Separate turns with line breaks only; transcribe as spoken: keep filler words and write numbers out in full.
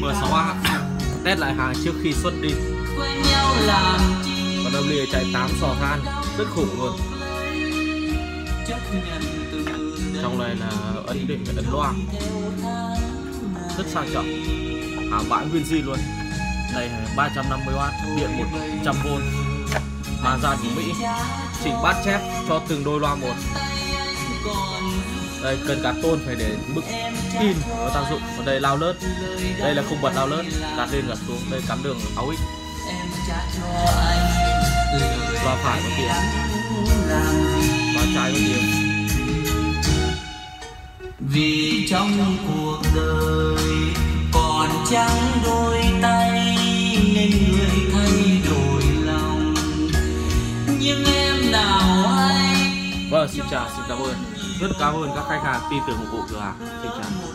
M sáu A test lại hàng trước khi xuất đi. Còn âm lìa chạy tám sò than rất khủng luôn. Trong này là ấn đỉnh ấn loa rất sang trọng, hàng bãi nguyên zin luôn. Đây ba trăm năm mươi oát điện một trăm vôn, mang ra của Mỹ, chỉnh bát chép cho từng đôi loa một. Đây cần card tôn phải để mức in có tác dụng. Còn đây lao lớt, đây là không bật lao lớt, đặt lên gạt xuống. Đây cắm đường áo ích, loa phải có tiếng, loa trái có tiếng.
Vì trong cuộc đời còn chẳng đôi tay nên người thay đổi lòng, nhưng em nào hay.
Vâng, xin chào, xin cảm ơn, rất cảm ơn các khách hàng tin tưởng ủng hộ cửa hàng. Xin chào.